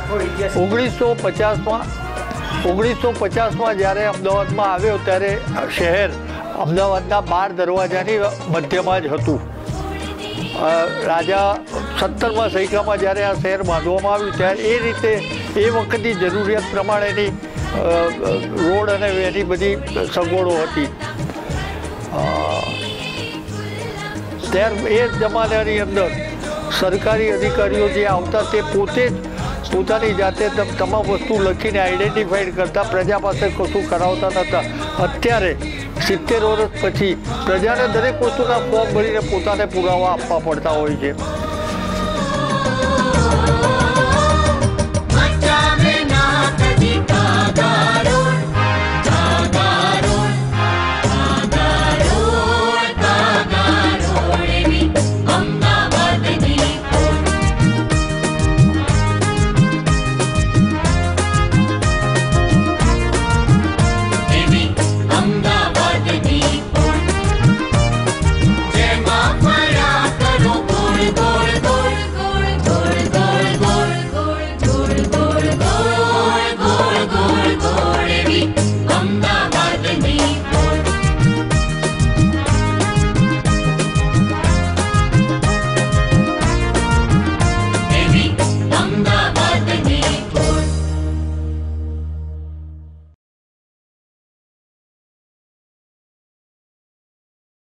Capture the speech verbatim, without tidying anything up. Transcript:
ઓગણીસો પચાસમાં ઓગણીસો પચાસમાં જ્યારે અમદાવાદમાં આવ્યો ત્યારે શહેર અમદાવાદના બાર દરવાજાની મધ્યમાં જ હતું. રાજા સત્તરમાં સૈકામાં જ્યારે આ શહેર બાંધવામાં આવ્યું ત્યારે એ રીતે એ વખતની જરૂરિયાત પ્રમાણેની રોડ અને એની બધી સગવડો હતી. ત્યારે એ જમાનાની અંદર સરકારી અધિકારીઓ જે આવતા તે પોતે જ પોતાની જાતે તમામ વસ્તુ લખીને આઈડેન્ટિફાઈડ કરતા, પ્રજા પાસે કશું કરાવતા નહોતા. અત્યારે સિત્તેર વર્ષ પછી પ્રજાને દરેક વસ્તુના ફોર્મ ભરીને પોતાને પુરાવા આપવા પડતા હોય છે.